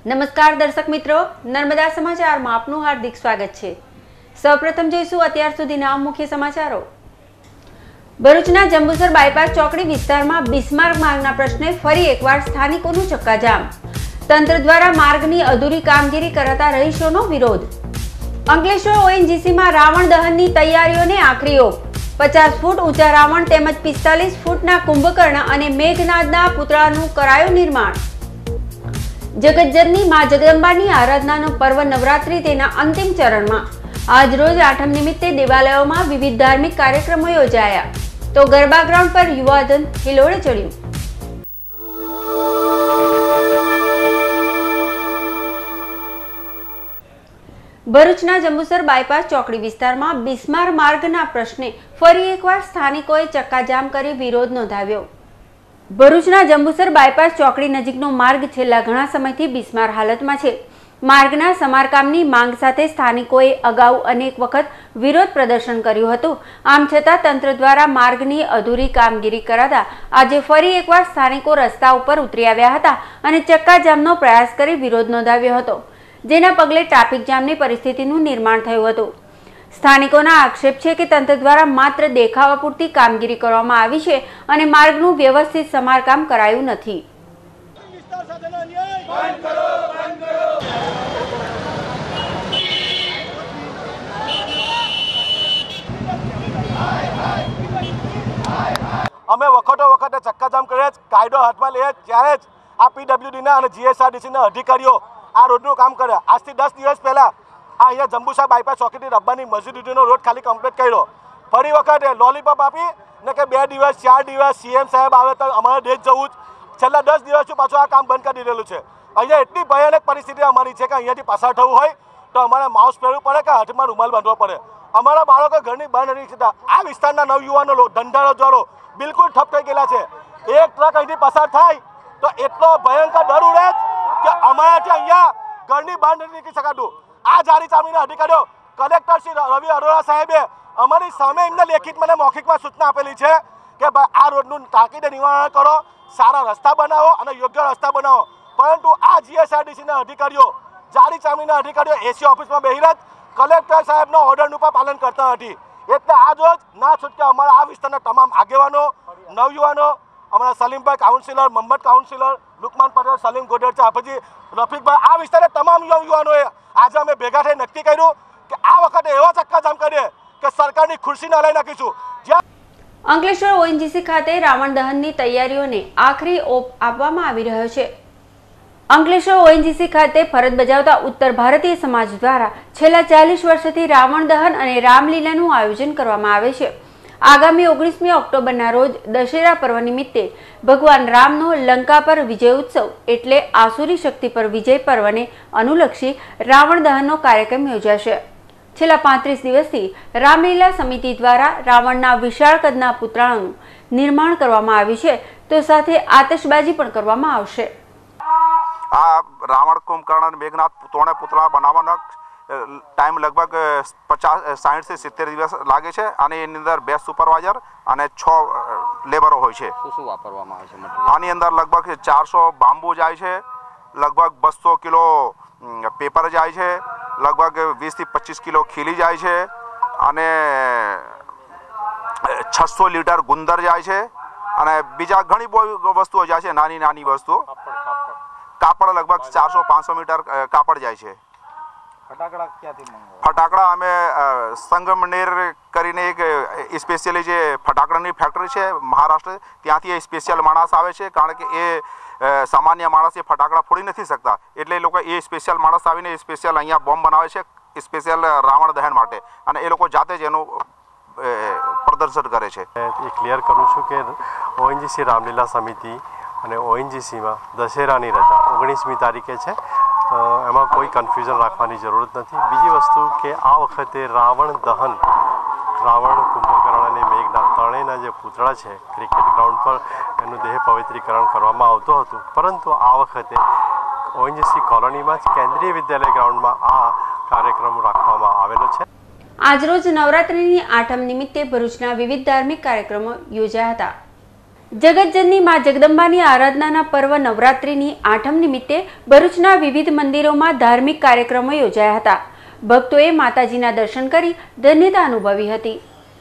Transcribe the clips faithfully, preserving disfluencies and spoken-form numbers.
નમસ્કાર દર્શક મિત્રો, નર્મદા સમાચારમાં આપનું હાર્દિક સ્વાગત છે। સૌપ્રથમ જોઈશું અત્યાર સુધીના મુખ્ય સમાચારો। ભરૂચના જંબુસર બાયપાસ ચોકડી વિસ્તારમાં બિસ્માર્ક માર્ગના પ્રશ્ને ફરી એકવાર સ્થાનિકોનું ચક્કાજામ। તંત્ર દ્વારા માર્ગની અધૂરી કામગીરી કરાતા રહીશોનો વિરોધ। અંકલેશ્વર ઓએનજીસીમાં રાવણ દહનની તૈયારીઓને આખરી ઓપ। પચાસ ફૂટ ઊંચા રાવણ તેમજ પિસ્તાલીસ ફૂટના કુંભકર્ણ અને મેઘનાદના પુતળાનું કરાયું નિર્માણ। જગતજનની માં જગદંબાની આરાધનાનો પર્વ નવરાત્રી તેના અંતિમ ચરણમાં। આજ રોજ આઠમ નિમિત્તે દેવાલયોમાં વિવિધ ધાર્મિક કાર્યક્રમો યોજાયા તો ગરબા ગ્રાઉન્ડ પર યુવાધન હિલોળે ચડ્યું। ભરૂચના જંબુસર બાયપાસ ચોકડી વિસ્તારમાં બિસ્માર માર્ગના પ્રશ્ને ફરી એકવાર સ્થાનિકોએ ચક્કાજામ કરી વિરોધ નોંધાવ્યો। ભરૂચના જંબુસર બાયપાસ ચોકડી નજીકનો માર્ગ છેલ્લા ઘણા સમયથી બિસ્માર હાલતમાં છે। માર્ગના સમારકામની માંગ સાથે સ્થાનિકોએ અગાઉ અનેક વખત વિરોધ પ્રદર્શન કર્યું હતું। આમ છતાં તંત્ર દ્વારા માર્ગની અધૂરી કામગીરી કરાતા આજે ફરી એકવાર સ્થાનિકો રસ્તા ઉપર ઉતરી આવ્યા હતા અને ચક્કાજામનો પ્રયાસ કરી વિરોધ નોંધાવ્યો હતો, જેના પગલે ટ્રાફિક જામની પરિસ્થિતિનું નિર્માણ થયું હતું। સ્થાનિકોના આક્ષેપ છે કે તંત્ર દ્વારા માત્ર દેખાવા પૂરતી કામગીરી કરવામાં આવી છે અને માર્ગનું વ્યવસ્થિત સમારકામ કરાયું નથી। અમે વખતો વખતે ચક્કાજામ કરીએ, કાયદો હાથમાં લઈએ ત્યારે જ આ પીડબ્લ્યુડીના અને જીએસઆરટીસીના અધિકારીઓ આ રોડનું કામ કરે। આજથી દસ દિવસ પહેલા આ અહીંયા જંબુસર બાયપાસ ચોકીથી રબ્બાની મસ્જિદનો રોડ ખાલી કમ્પ્લીટ કર્યો। ફરી વખતે લોલીપોપ આપી ને કે બે દિવસ ચાર દિવસ સીએમ સાહેબ આવે તો અમારે દેશ જવું જ। છેલ્લા દસ દિવસથી પાછું આ કામ બંધ કરી દીધેલું છે। અહીંયા એટલી ભયાનક પરિસ્થિતિ અમારી છે કે અહીંયાથી પસાર થવું હોય તો અમારે માસ્ક પહેરવું પડે કે હાથમાં રૂમાલ બાંધવો પડે। અમારા બાળકો ઘરની બહાર નથી શકતા। આ વિસ્તારના નવયુવાનો ધંધા રોજગારો બિલકુલ ઠપ થઈ ગયેલા છે। એક ટ્રક અહીંથી પસાર થાય તો એટલો ભયંકર ડર ઉડે કે અમારાથી અહીંયા ઘરની બહાર નથી નીકળી શકાતું। આ જારી ચામડીના અધિકારીઓ કલેક્ટર શ્રી રવિ અરોરા સાહેબે અમારી સામે એમને લેખિત મને મૌખિકમાં સૂચના આપેલી છે કે ભાઈ આ રોડનું તાકીદે નિવારણ કરો, સારા રસ્તા બનાવો અને યોગ્ય રસ્તા બનાવો। પરંતુ આ જીએસઆરટીસીના અધિકારીઓ જારી ચામડીના અધિકારીઓ એસી ઓફિસમાં બેહી જ કલેક્ટર સાહેબનો ઓર્ડરનું પણ પાલન કરતા નથી। એટલે આજ રોજ ના છૂટકે અમારા આ વિસ્તારના તમામ આગેવાનો, નવયુવાનો, અમારા સલીમભાઈ કાઉન્સિલર, મોહમ્મદ કાઉન્સિલર, લુકમાન પટેલ, સલીમ ગોડરચા, હાફજી, રફીકભાઈ, આ વિસ્તારના તમામ યુવાનોએ આજે અમે ભેગા થઈ નક્કી કર્યું કે આ વખતે એવા ચક્કાજામ કરીએ કે સરકારની ખુરશી ન લઈ નાખીશું। અંકલેશ્વર ઓએનજીસી ખાતે રાવણ દહનની તૈયારીઓને આખરી ઓપ આપવામાં આવી રહ્યો છે। અંકલેશ્વર ઓએનજીસી ખાતે ફરજ બજાવતા ઉત્તર ભારતીય સમાજ દ્વારા છેલ્લા ચાલીસ વર્ષથી રાવણ દહન અને રામલીલાનું આયોજન કરવામાં આવે છે। આગામી ઓગણીસમી ઓક્ટોબરના રોજ દશેરા પર્વ નિમિત્તે ભગવાન રામનો લંકા પર વિજય ઉત્સવ એટલે આસુરી શક્તિ પર વિજય પર્વને અનુલક્ષી રાવણ દહનનો કાર્યક્રમ યોજાશે। છેલ્લા પાંત્રીસ દિવસથી રામલીલા સમિતિ દ્વારા રાવણના વિશાળ કદના પુતળાનું નિર્માણ કરવામાં આવ્યું છે તો સાથે આતશબાજી પણ કરવામાં આવશે। આ રાવણ કુંભકર્ણ મેઘનાદ ત્રણે પુતળા બનાવવાનો ટાઈમ લગભગ પચાસ સાઠ થી સિત્તેર દિવસ લાગે છે અને એની અંદર બે સુપરવાઇઝર અને છ લેબરો હોય છે। શું શું વાપરવામાં આવે છે? આની અંદર લગભગ ચારસો બાંબુ જાય છે, લગભગ બસો કિલો પેપર જાય છે, લગભગ વીસ થી પચીસ કિલો ખીલી જાય છે અને છસો લીટર ગુંદર જાય છે અને બીજા ઘણી બહુ વસ્તુઓ જાય છે, નાની નાની વસ્તુઓ। કાપડ લગભગ ચારસો પાંચસો મીટર કાપડ જાય છે। ફટાકડા ક્યાંથી મંગાવો? ફટાકડા અમે સંગમનેર કરીને એક સ્પેશિયલી જે ફટાકડાની ફેક્ટરી છે મહારાષ્ટ્ર, ત્યાંથી એ સ્પેશિયલ માણસ આવે છે કારણ કે એ સામાન્ય માણસ એ ફટાકડા ફોડી નથી શકતા, એટલે એ લોકો એ સ્પેશિયલ માણસ આવીને એ સ્પેશિયલ અહીંયા બોમ્બ બનાવે છે સ્પેશિયલ રાવણ દહન માટે અને એ લોકો જાતે જ એનું પ્રદર્શન કરે છે। એ ક્લિયર કરું છું કે ઓએનજીસી રામલીલા સમિતિ અને ઓએનજીસીમાં દશેરાની રજા ઓગણીસમી તારીખે છે, એમાં કોઈ કન્ફ્યુઝન રાખવાની જરૂરત નથી। બીજી વસ્તુ કે આ વખતે રાવણ દહન, રાવણ, કુંભકર્ણ અને મેઘનાદ ત્રણેયના જે પુતળા છે ક્રિકેટ ગ્રાઉન્ડ પર એનું દેહ પવિત્રીકરણ કરવામાં આવતું હતું, પરંતુ આ વખતે ઓએનજીસી કોલોનીમાં જ કેન્દ્રીય વિદ્યાલય ગ્રાઉન્ડમાં આ કાર્યક્રમ રાખવામાં આવેલો છે। આજરોજ નવરાત્રિની આઠમ નિમિત્તે ભરૂચના વિવિધ ધાર્મિક કાર્યક્રમો યોજાયા હતા। જગતજનની મા જગદંબાની આરાધનાના પર્વ નવરાત્રિની આઠમ નિમિત્તે ભરૂચના વિવિધ મંદિરોમાં ધાર્મિક કાર્યક્રમો યોજાયા હતા. ભક્તોએ માતાજીના દર્શન કરી ધન્યતા અનુભવી હતી.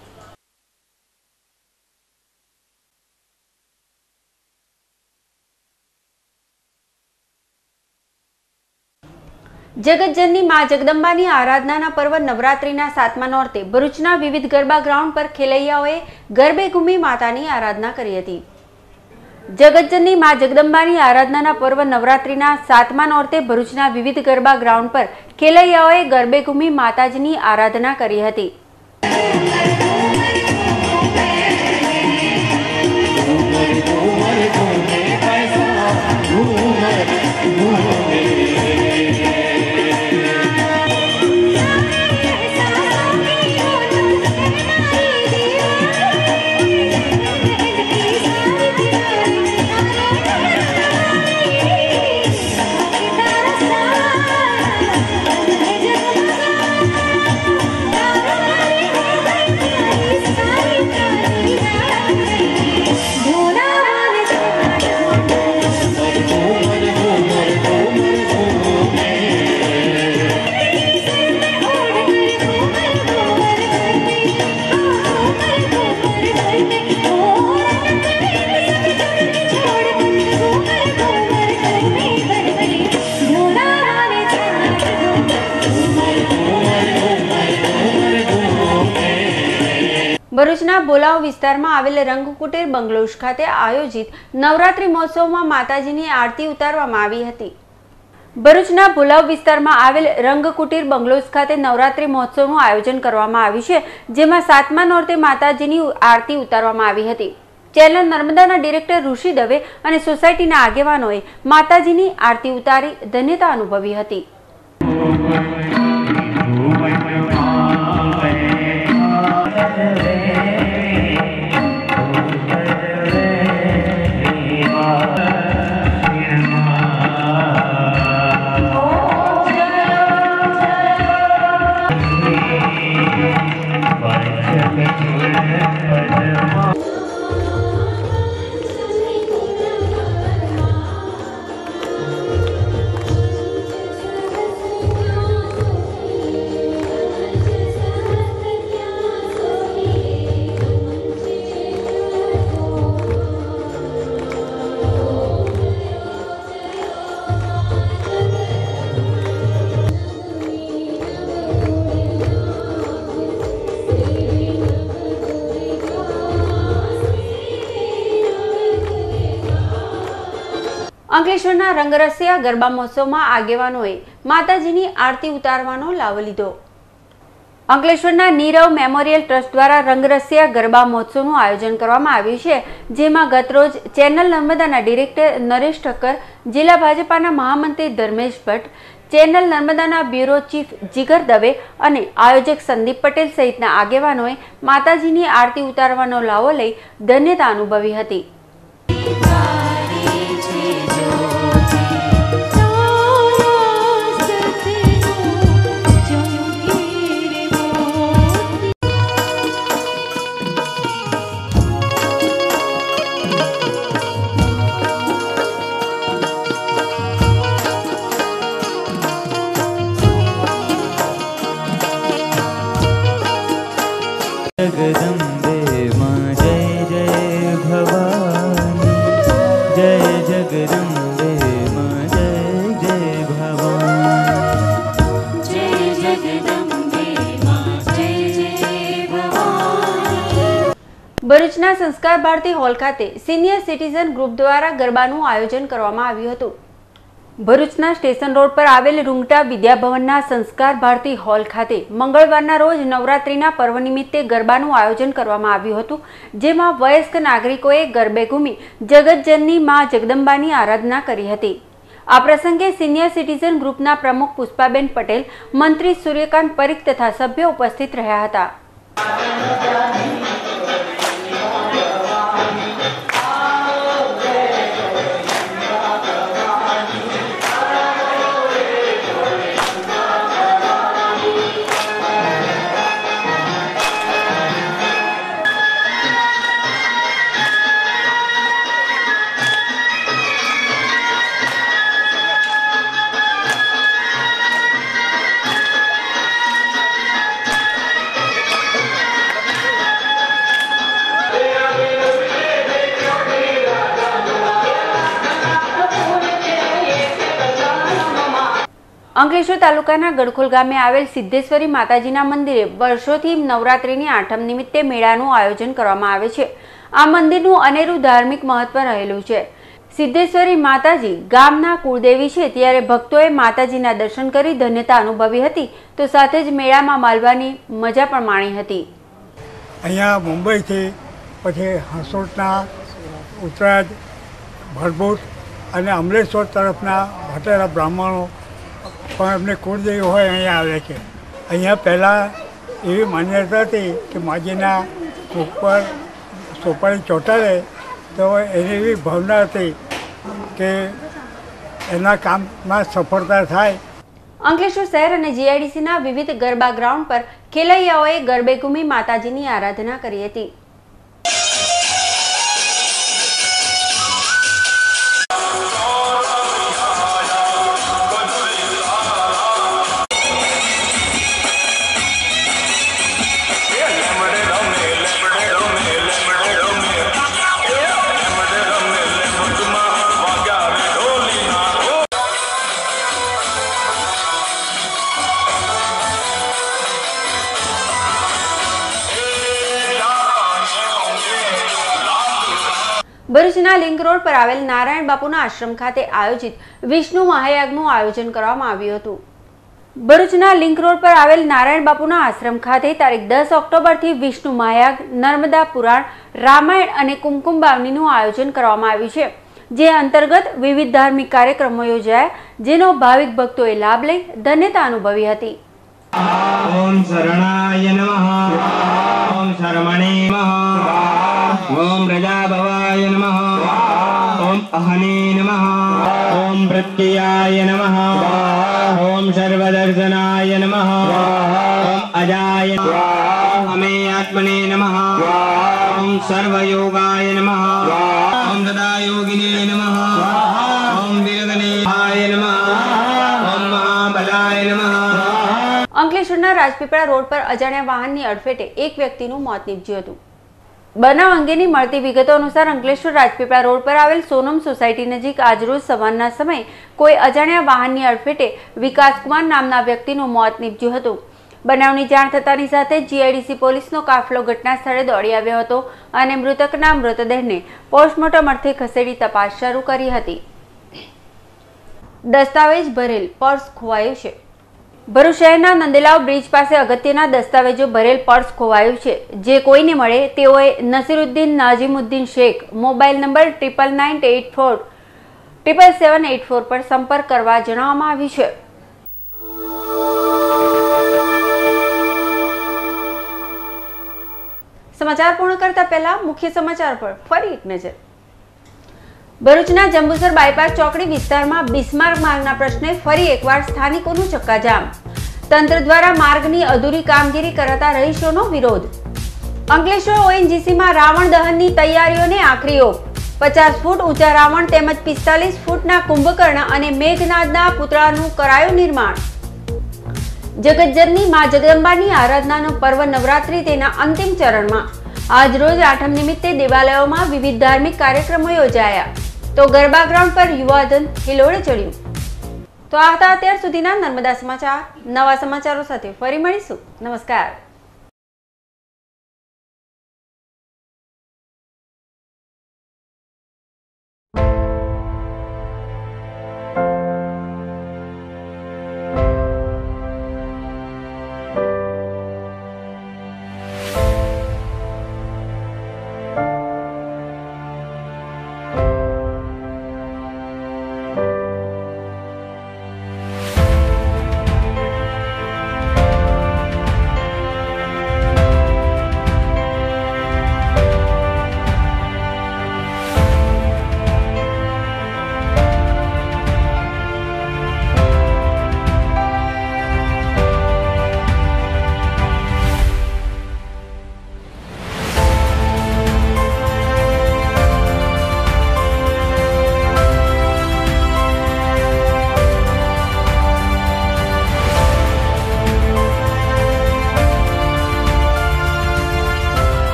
જગતજનની મા જગદંબાની આરાધનાના પર્વ નવરાત્રિના સાતમા નોરતે ભરૂચના વિવિધ ગરબા ગ્રાઉન્ડ પર ખેલૈયાઓએ ગરબે ઘૂમી માતાની આરાધના કરી હતી. જગતજનની મા જગદંબાની આરાધનાના પર્વ નવરાત્રિના સાતમા નોરતે ભરૂચના વિવિધ ગરબા ગ્રાઉન્ડ પર ખેલૈયાઓએ ગરબે ઘૂમી માતાજીની આરાધના કરી હતી. ભરૂચના બોલાવ વિસ્તારમાં આવેલ રંગકુટીર બંગલોઝ ખાતે આયોજિત નવરાત્રી મહોત્સવમાં માતાજીની આરતી ઉતારવામાં આવી હતી. ભરૂચના બોલાવ વિસ્તારમાં આવેલ રંગકુટીર બંગલોઝ ખાતે નવરાત્રી મહોત્સવનું આયોજન કરવામાં આવ્યું છે, જેમાં સાતમા નોરતે માતાજીની આરતી ઉતારવામાં આવી હતી. ચેનલ નર્મદાના ડિરેક્ટર ઋષિ દવે અને સોસાયટીના આગેવાનોએ માતાજીની આરતી ઉતારી ધન્યતા અનુભવી હતી. અંકલેશ્વરના રંગરસિયા ગરબા મહોત્સવમાં આગેવાનોએ માતાજીની આરતી ઉતારવાનો લાવો લીધો. અંકલેશ્વરના નીરવ મેમોરિયલ ટ્રસ્ટ દ્વારા રંગરસિયા ગરબા મહોત્સવનું આયોજન કરવામાં આવ્યું છે, જેમાં ગતરોજ ચેનલ નર્મદાના ડિરેક્ટર નરેશ ઠક્કર, જિલ્લા ભાજપાના મહામંત્રી ધર્મેશ ભટ્ટ, ચેનલ નર્મદાના બ્યુરો ચીફ જીગર દવે અને આયોજક સંદીપ પટેલ સહિતના આગેવાનોએ માતાજીની આરતી ઉતારવાનો લાવો લઈ ધન્યતા અનુભવી હતી. जगदम्बे मां जय जय भवानी, जय जगदम्बे मां जय जय भवानी, जय जगदम्बे मां जय जय भवानी. ભરૂચના સંસ્કાર ભારતી હોલ ખાતે સિનિયર સિટીઝન ગ્રુપ દ્વારા ગરબાનું આયોજન કરવામાં આવ્યું હતું. ભરૂચના સ્ટેશન રોડ પર આવેલ રૂંગટા વિદ્યાભવનના સંસ્કાર ભારતી હોલ ખાતે મંગળવારના રોજ નવરાત્રીના પર્વ નિમિત્તે ગરબાનું આયોજન કરવામાં આવ્યું હતું, જેમાં વયસ્ક નાગરિકોએ ગરબે ઘૂમી જગતજનની મા જગદંબાની આરાધના કરી હતી. આ પ્રસંગે સિનિયર સિટીઝન ગ્રુપના પ્રમુખ પુષ્પાબેન પટેલ, મંત્રી સૂર્યકાંત પરીખ તથા સભ્યો ઉપસ્થિત રહ્યા હતા. અંકલેશ્વર તાલુકાના ગડખોલ ગામે આવેલ સિદ્ધેશ્વરી માતાજીના મંદિરે વર્ષોથી નવરાત્રિની આઠમ નિમિત્તે મેળાનું આયોજન કરવામાં આવે છે. આ મંદિરનું અનેરું ધાર્મિક મહત્વ રહેલું છે. સિદ્ધેશ્વરી માતાજી ગામના કુળદેવી છે, ત્યારે ભક્તોએ માતાજીના દર્શન કરી ધન્યતા અનુભવી હતી, તો સાથે જ મેળામાં માલવાની મજા પણ માણી હતી. અહીંયા મુંબઈથી પછી હસોટના ઉત્તરાજ ભરભૂત અને અમલેશ્વર તરફના ભટેરા બ્રાહ્મણો પણ એમને કુળદેવી હોય અહીંયા આવે છે. અહીંયા પહેલાં એવી માન્યતા હતી કે માજીના ઉપર સોપારી ચોંટાડે તો એની એવી ભાવના હતી કે એના કામમાં સફળતા થાય. અંકલેશ્વર શહેર અને જીઆઈડીસીના વિવિધ ગરબા ગ્રાઉન્ડ પર ખેલૈયાઓએ ગરબે ઘૂમી માતાજીની આરાધના કરી હતી. ભરૂચના લિંક રોડ પર આવેલ નારાયણ બાપુના આશ્રમ ખાતે આયોજિત વિષ્ણુ મહાયાગનું આયોજન કરવામાં આવ્યું હતું. ભરૂચના લિંક રોડ પર આવેલ નારાયણ બાપુના આશ્રમ ખાતે તારીખ દસ ઓક્ટોબરથી વિષ્ણુ મહાયાગ, નર્મદા પુરાણ, રામાયણ અને કુમકુમ બાવનીનું આયોજન કરવામાં આવ્યું છે, જે અંતર્ગત વિવિધ ધાર્મિક કાર્યક્રમો યોજાયા, જેનો ભાવિક ભક્તોએ લાભ લઈ ધન્યતા અનુભવી હતી. ओम शरणाय नमः ओम शरमणे नमः ओम प्रजाभवाय नमः ओम अहने नमः ओम प्रत्ययाय नमः ओम सर्वदर्शनाय नमः ओम अजाय अमे आत्मने नमः ओम सर्वयोगाय नमः ओम तदा योगिने नमः ओम वीरगणेशाय नमः ओम महाबलाय नमः. અંકલેશ્વરના રાજપીપળા રોડ પર અજાણ્યા વાહનની અડફેટે એક વ્યક્તિનું મોત નીપજ્યું હતું. બનાવ અંગેની મળતી વિગતો અનુસાર અંકલેશ્વર રાજપીપળા રોડ પર આવેલ સોનમ સોસાયટી નજીક આજરોજ સવારના સમયે કોઈ અજાણ્યા વાહનની અડફેટે વિકાસકુમાર નામના વ્યક્તિનું મોત નીપજ્યું હતું. બનાવની જાણ થતાની સાથે જીઆઈડીસી પોલીસનો કાફલો ઘટના સ્થળે દોડી આવ્યો હતો અને મૃતકના મૃતદેહને પોસ્ટમોર્ટમ અર્થે ખસેડી તપાસ શરૂ કરી હતી. દસ્તાવેજ ભરેલ પર્સ ખોવાયું છે. ભરૂચ શહેરના નંદેલાવ બ્રિજ પાસે અગત્યના દસ્તાવેજો ભરેલ પર્સ ખોવાયું છે, જે કોઈને મળે તેઓએ Nasiruddin Najimuddin Sheikh mobile number triple nine eight four triple seven eight four પર સંપર્ક કરવા જણાવવામાં આવ્યું છે. સમાચાર પૂર્ણ કરતા પહેલા મુખ્ય સમાચાર પર ફરી એક નજર. ભરૂચના જંબુસર બાયપાસ ચોકડી વિસ્તારમાં બિસ્માર્ક માર્ગના પ્રશ્ને ફરી એકવાર સ્થાનિકોનું ચક્કાજામ. તંત્ર દ્વારા માર્ગની અધૂરી કામગીરી કરાતા રહીશોનો વિરોધ. અંકલેશ્વર ઓએનજીસીમાં રાવણ દહનની તૈયારીઓને આખરી ઓપ. પચાસ ફૂટ ઊંચા રાવણ તેમજ પિસ્તાલીસ ફૂટના કુંભકર્ણ અને મેઘનાદના પુતળાનું કરાયું નિર્માણ. જગતજનની મા જગદંબાની આરાધનાનો પર્વ નવરાત્રી તેના અંતિમ ચરણમાં. આજરોજ આઠમ નિમિત્તે દેવાલયોમાં વિવિધ ધાર્મિક કાર્યક્રમો યોજાયા, તો ગરબા ગ્રાઉન્ડ પર યુવાધન હિલોળે ચડ્યું. તો આ હતા અત્યાર સુધીના નર્મદા સમાચાર. નવા સમાચારો સાથે ફરી મળીશું. નમસ્કાર.